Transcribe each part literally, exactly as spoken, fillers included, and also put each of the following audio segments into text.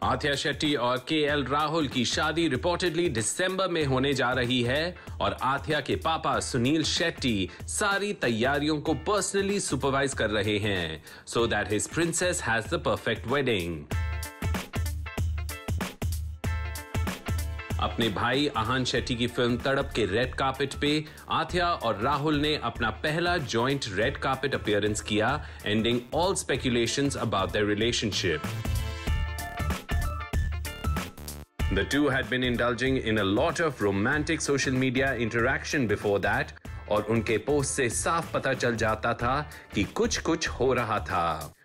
आथिया शेट्टी और के एल राहुल की शादी रिपोर्टेडली दिसंबर में होने जा रही है और आथिया के पापा सुनील शेट्टी सारी तैयारियों को पर्सनली सुपरवाइज कर रहे हैं so that his princess has the perfect wedding. अपने भाई आहान शेट्टी की फिल्म तड़प के रेड कार्पेट पे आथिया और राहुल ने अपना पहला जॉइंट रेड कार्पेट अपीयरेंस किया, ending all speculations about their relationship. The two had been indulging in a lot of romantic social media interaction before that, और उनके पोस्ट से साफ पता चल जाता था कि कुछ कुछ हो रहा था।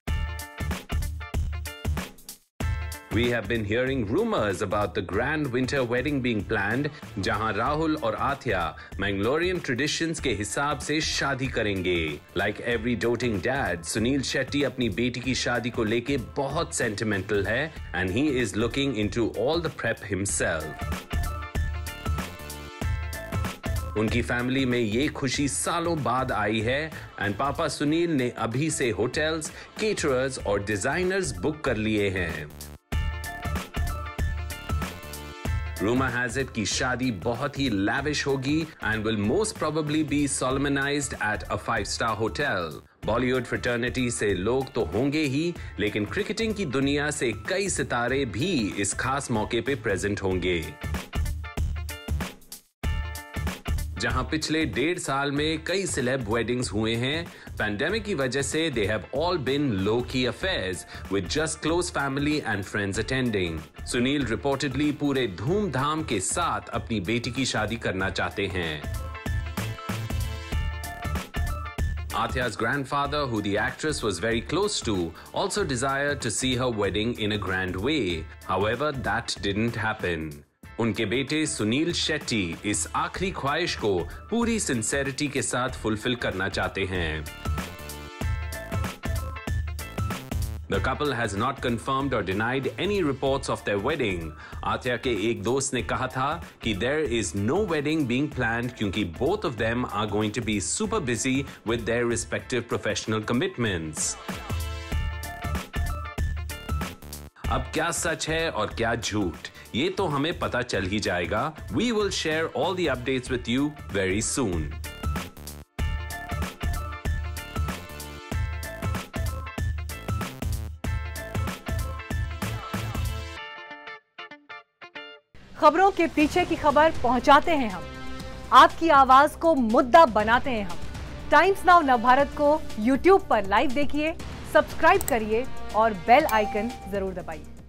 We have been hearing rumors about the grand winter wedding being planned, जहां राहुल और आथिया Mangalorean traditions के हिसाब से शादी करेंगे। Like every doting dad, Sunil Shetty अपनी बेटी की शादी को लेके बहुत sentimental है, and he is looking into all the prep himself. उनकी फैमिली में ये खुशी सालों बाद आई है एंड पापा सुनील ने अभी से होटल्स, केटरर्स और डिजाइनर्स बुक कर लिए हैं। Rumor has it कि शादी बहुत ही lavish होगी and will most probably be solemnized at a five-star hotel. Bollywood fraternity से लोग तो होंगे ही, लेकिन क्रिकेटिंग की दुनिया से कई सितारे भी इस खास मौके पे प्रेजेंट होंगे। जहां पिछले डेढ़ साल में कई सेलेब वेडिंग्स हुए हैं, पैंडेमिक की वजह से they have all been low key affairs with just close family and friends attending. Sunil reportedly पूरे धूमधाम के साथ अपनी बेटी की शादी करना चाहते हैं। Athia's grandfather, who the actress was very close to, also desired to see her wedding in a grand way. However, that didn't happen. उनके बेटे सुनील शेट्टी इस आखिरी ख्वाहिश को पूरी सिंसेरिटी के साथ फुलफिल करना चाहते हैं। The couple has not confirmed or denied any reports of their wedding. Athiya के एक दोस्त ने कहा था कि there is no wedding being planned क्योंकि both of them are going to be super busy with their respective professional commitments. अब क्या सच है और क्या झूठ, ये तो हमें पता चल ही जाएगा। We will share all the updates with you very soon. खबरों के पीछे की खबर पहुंचाते हैं हम, आपकी आवाज को मुद्दा बनाते हैं हम। टाइम्स नाउ नवभारत को यूट्यूब पर लाइव देखिए, सब्सक्राइब करिए और बेल आइकन जरूर दबाइए।